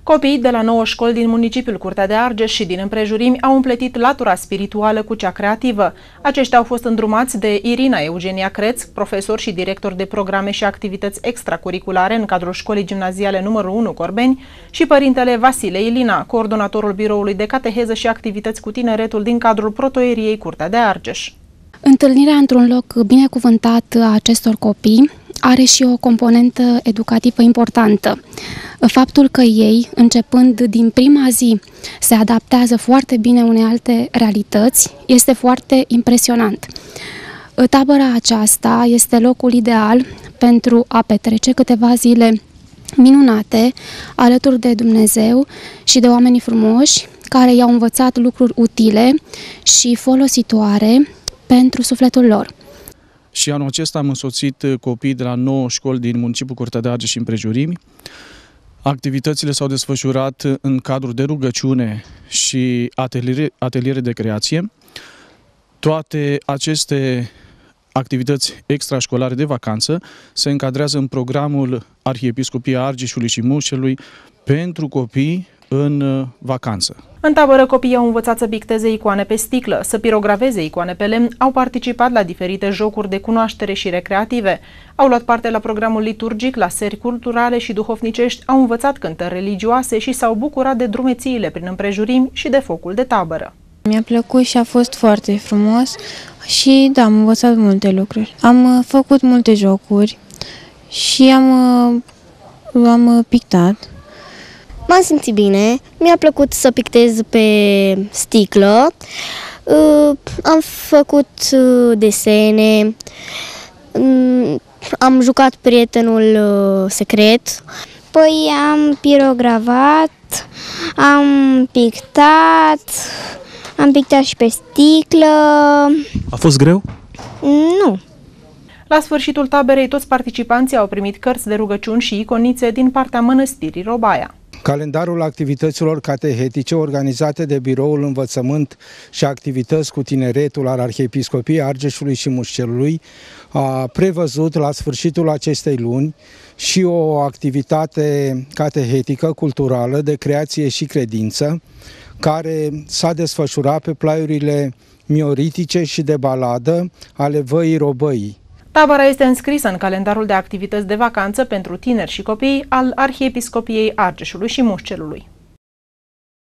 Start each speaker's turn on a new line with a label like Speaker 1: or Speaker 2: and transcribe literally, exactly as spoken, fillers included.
Speaker 1: Copiii de la nouă școli din municipiul Curtea de Argeș și din împrejurimi au împletit latura spirituală cu cea creativă. Aceștia au fost îndrumați de Irina Eugenia Creț, profesor și director de programe și activități extracurriculare în cadrul școlii gimnaziale numărul unu Corbeni, și părintele Vasile Ilina, coordonatorul biroului de cateheză și activități cu tineretul din cadrul protoieriei Curtea de Argeș.
Speaker 2: Întâlnirea într-un loc binecuvântat a acestor copii are și o componentă educativă importantă. Faptul că ei, începând din prima zi, se adaptează foarte bine unei alte realități este foarte impresionant. Tabăra aceasta este locul ideal pentru a petrece câteva zile minunate alături de Dumnezeu și de oamenii frumoși care i-au învățat lucruri utile și folositoare pentru sufletul lor.
Speaker 3: Și anul acesta am însoțit copiii de la nouă școli din municipiul Curtea de Argeș și împrejurimi. Activitățile s-au desfășurat în cadrul de rugăciune și ateliere, ateliere de creație. Toate aceste activități extrașcolare de vacanță se încadrează în programul Arhiepiscopiei Argeșului și Mușcelui pentru copii în vacanță.
Speaker 1: În tabără, copiii au învățat să picteze icoane pe sticlă, să pirograveze icoane pe lemn, au participat la diferite jocuri de cunoaștere și recreative, au luat parte la programul liturgic, la seri culturale și duhovnicești, au învățat cântări religioase și s-au bucurat de drumețiile prin împrejurimi și de focul de tabără.
Speaker 4: Mi-a plăcut și a fost foarte frumos și da, am învățat multe lucruri. Am făcut multe jocuri și am, am pictat.
Speaker 5: M-am simțit bine, mi-a plăcut să pictez pe sticlă, am făcut desene, am jucat prietenul secret.
Speaker 6: Păi am pirogravat, am pictat, am pictat și pe sticlă.
Speaker 7: A fost greu?
Speaker 6: Nu.
Speaker 1: La sfârșitul taberei, toți participanții au primit cărți de rugăciuni și iconițe din partea mănăstirii Robaia.
Speaker 8: Calendarul activităților catehetice organizate de Biroul Învățământ și Activități cu Tineretul al Arhiepiscopiei Argeșului și Mușcelului a prevăzut la sfârșitul acestei luni și o activitate catehetică culturală de creație și credință, care s-a desfășurat pe plaiurile mioritice și de baladă ale Văii Robăii.
Speaker 1: Tabăra este înscrisă în calendarul de activități de vacanță pentru tineri și copii al Arhiepiscopiei Argeșului și Mușcelului.